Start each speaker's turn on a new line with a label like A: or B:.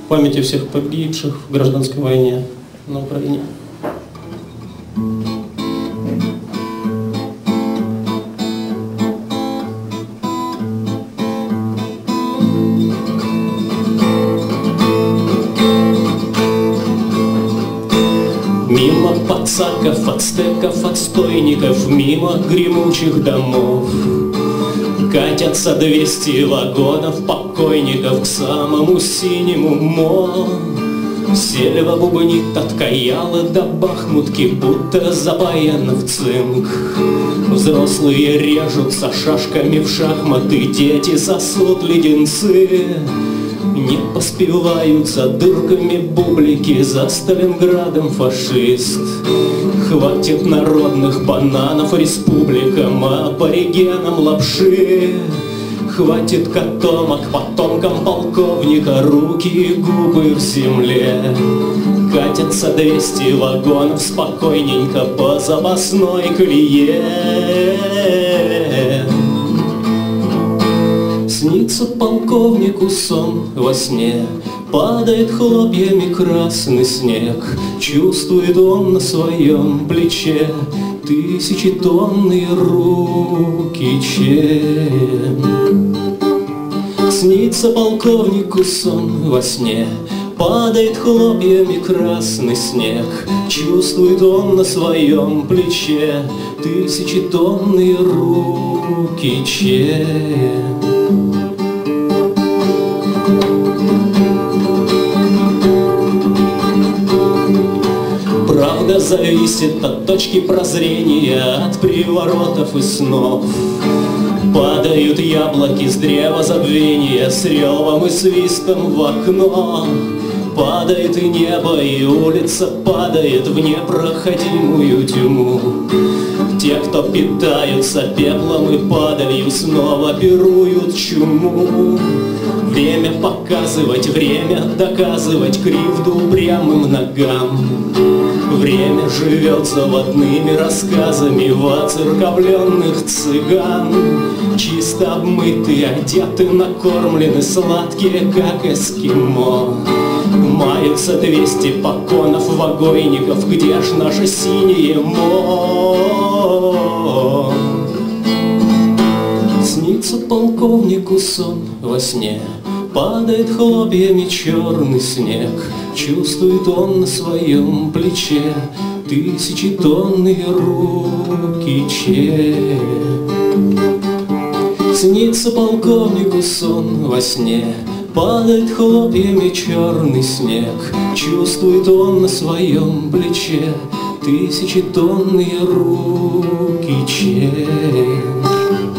A: памяти всех погибших в гражданской войне на Украине. Мимо пацаков, ацтеков, отстойников, мимо гремучих домов катятся 200 вагонов покойников к самому синему мо. Сельва бубнит от Каялы до Бахмутки, будто запаян в цинк. Взрослые режутся шашками в шахматы, дети сосут леденцы. Не поспевают за дырками бублики, за Сталинградом фашист. Хватит народных бананов республикам, аборигенам лапши. Хватит котомок потомкам полковника, руки и губы в земле. Катятся 200 вагонов спокойненько по запасной колее. Снится полковнику сон во сне, падает хлопьями красный снег. Чувствует он на своем плече тысячетонные руки чем. Снится полковнику сон во сне, падает хлопьями красный снег. Чувствует он на своем плече тысячетонные руки чем. Правда зависит от точки прозрения, от приворотов и снов. Падают яблоки с древа забвения с ревом и свистом в окно. Падает и небо, и улица падает в непроходимую тьму. Те, кто питаются пеплом и падалью, снова пируют чуму. Время показывать, время доказывать кривду упрямым ногам. Время живет заводными рассказами воцерковленных цыган. Чисто обмытые, одеты, накормлены, сладкие, как эскимо. Маются 200 поконов вагойников, где ж наше синее мо? Снится полковнику сон во сне, падает хлопьями черный снег. Чувствует он на своем плече тысячетонные руки чем. Снится полковнику сон во сне, падает хлопьями черный снег. Чувствует он на своем плече тысячетонные руки чем.